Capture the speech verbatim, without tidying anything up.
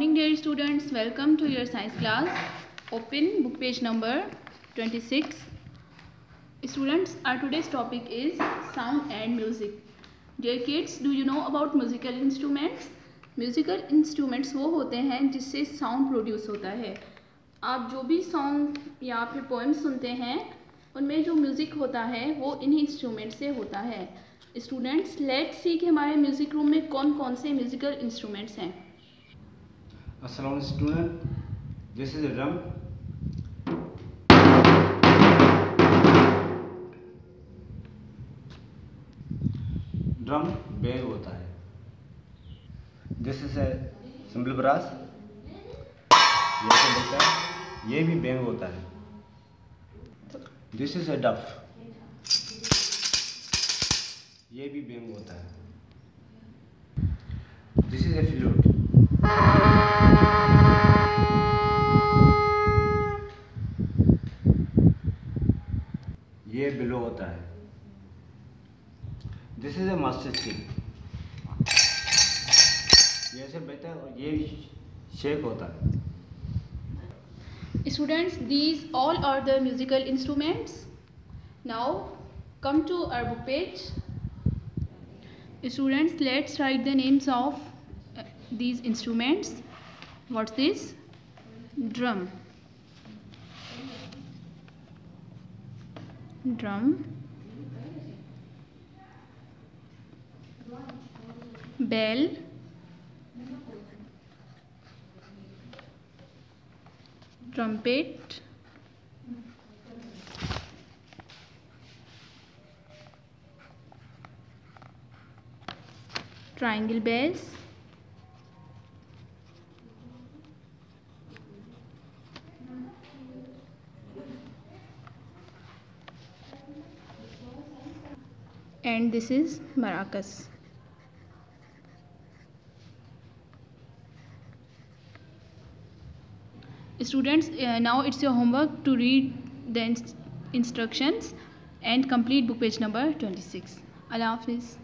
Morning dear students, welcome to your science class. Open book page number twenty-six. Students, our today's topic is sound and music. Dear kids, do you know about musical instruments? Musical instruments वो होते हैं जिससे sound produce होता है. आप जो भी song या फिर poem सुनते हैं उनमें जो music होता है वो इन्हीं instrument से होता है. Students, let's see कि हमारे music room में कौन कौन से musical instruments हैं. Assalamu student, this is a drum. Drum bang होता है. This is a cymbal brass. ये तो होता है, ये भी bang होता है. This is a duff. ये भी bang होता है. This is a flute. ये बिलो होता है. This is a master skill. ये ऐसे बजता है और ये शेक होता है. Students, these all are the musical instruments. Now come to our book page. Students, let's write the names of uh, these instruments. What's this? Drum. Drum. Bell. Trumpet. Triangle bells. And this is maracas. Students, uh, now it's your homework to read the inst instructions and complete book page number twenty-six. Allah Hafiz.